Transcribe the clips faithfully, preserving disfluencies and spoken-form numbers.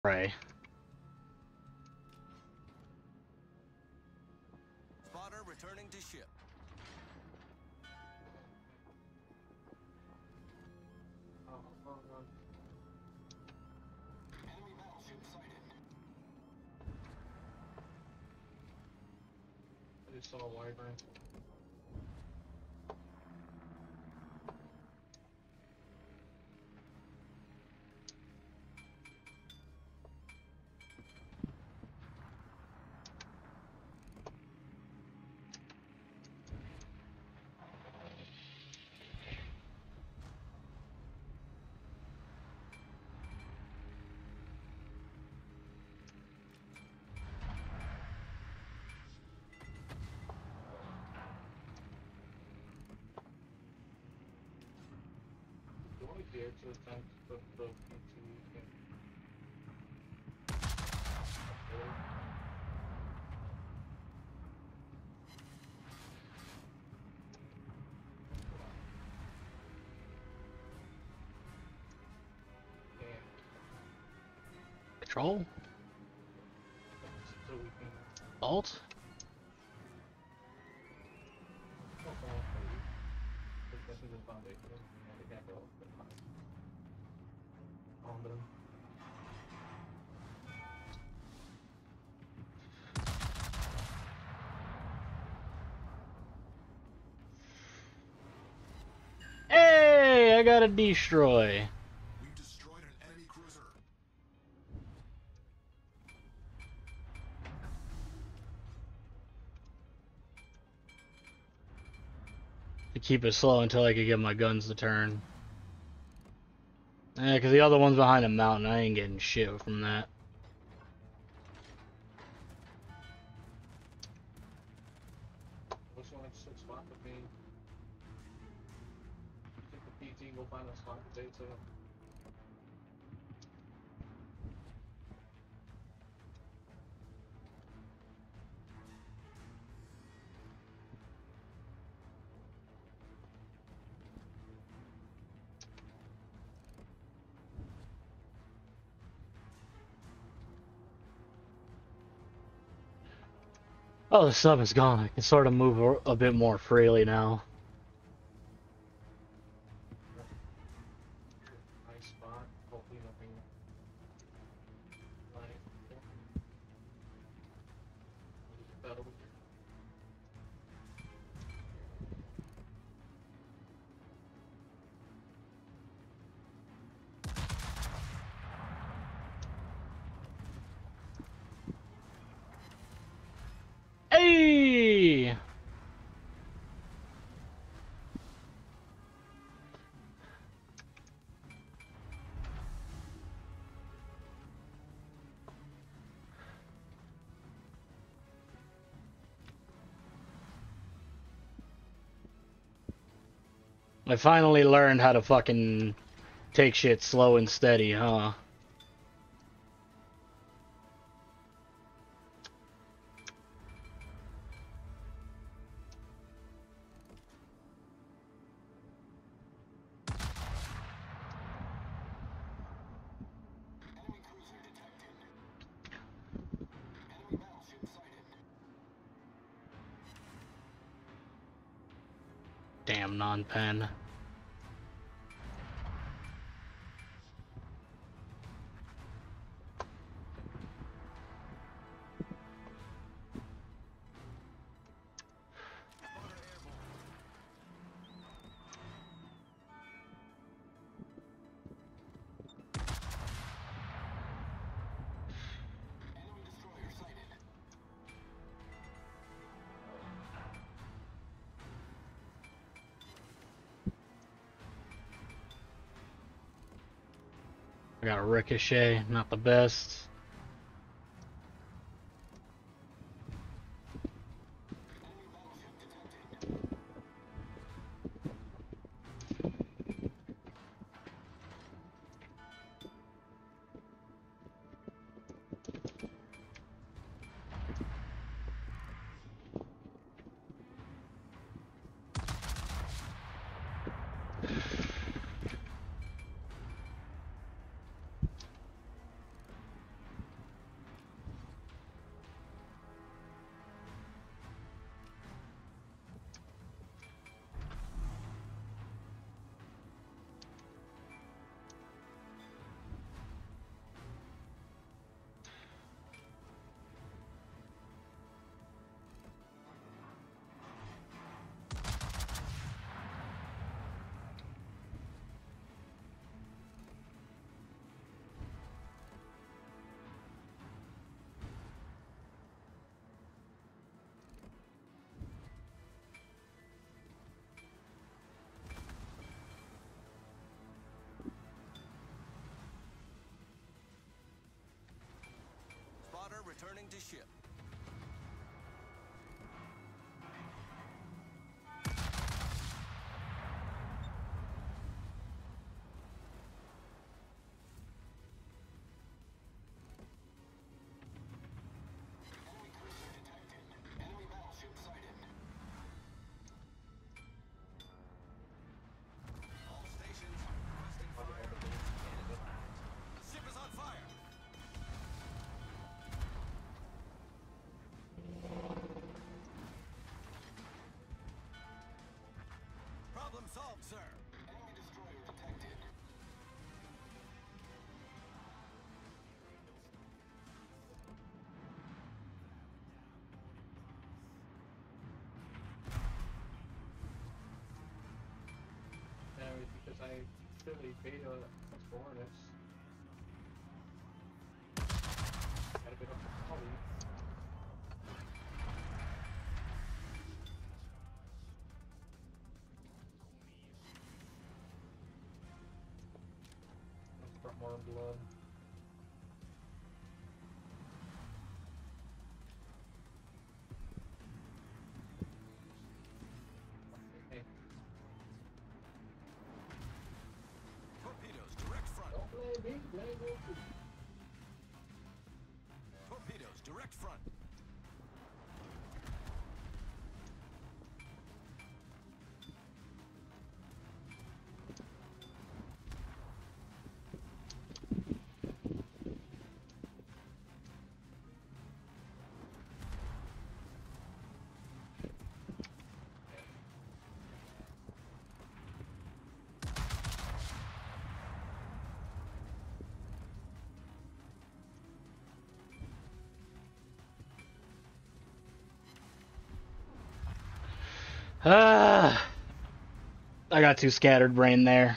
Right. Spotter returning to ship. Enemy battleship sighted. I just saw a wyvern. Do I dare to attempt to put the P two in? Control? So we can. Alt? Oh, oh, this is a foundation. I can't go on them. Hey, I got a destroy. We've destroyed an enemy cruiser. To keep it slow until I could get my guns to turn. Yeah, because the other one's behind a mountain. I ain't getting shit from that. Which one is a spot with me? I think the P T will find a spot today too. Oh, the sub is gone. I can sort of move a, a bit more freely now. Nice spot. Hopefully nothing. Like. Battle. Hey! I finally learned how to fucking take shit slow and steady, huh? Enemy cruiser detected. Enemy battleship sighted. Damn non-pen. Spotter airborne. Enemy destroyer sighted. I got a ricochet, not the best. Enemy battleship detected. Returning to ship. Enemy cruiser detected. Enemy battleship sighted. All stations requesting fire. The ship is on fire. Problem solved, sir. Enemy destroyer detected. Yeah, it's because I clearly beta score this. Got a bit of a quality. Let's put more blood. Okay. Torpedoes direct front. Don't blame me, blame you. Torpedoes direct front. Ah, I got too scattered brain there.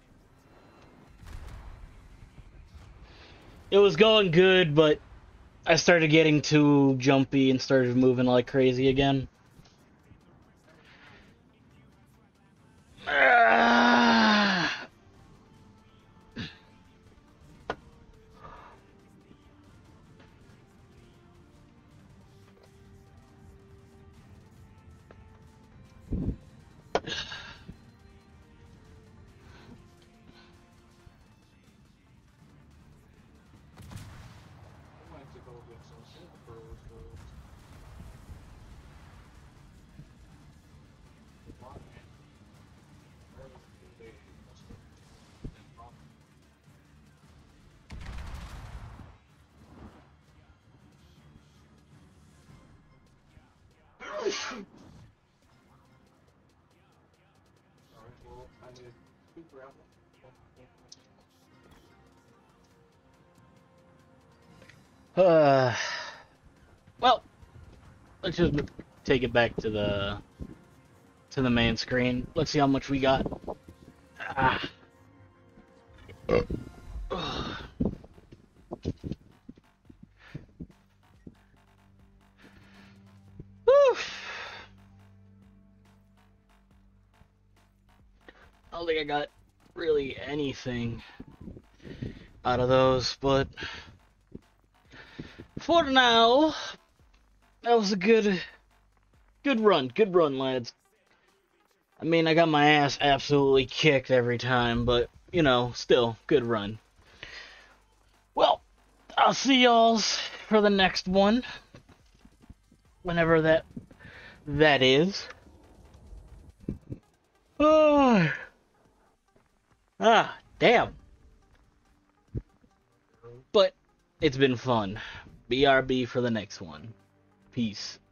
It was going good, but I started getting too jumpy and started moving like crazy again. Ah. I might have to go get some silver first. Why? Where do they must have been from? Alright, well, I need two gravel. Uh, well, let's just take it back to the to the main screen. Let's see how much we got. Ah. Whew. I don't think I got really anything out of those, but for now, that was a good, good run. Good run, lads. I mean, I got my ass absolutely kicked every time, but, you know, still, good run. Well, I'll see y'all for the next one. Whenever that, that is. Oh. Ah, damn. But it's been fun. B R B for the next one. Peace.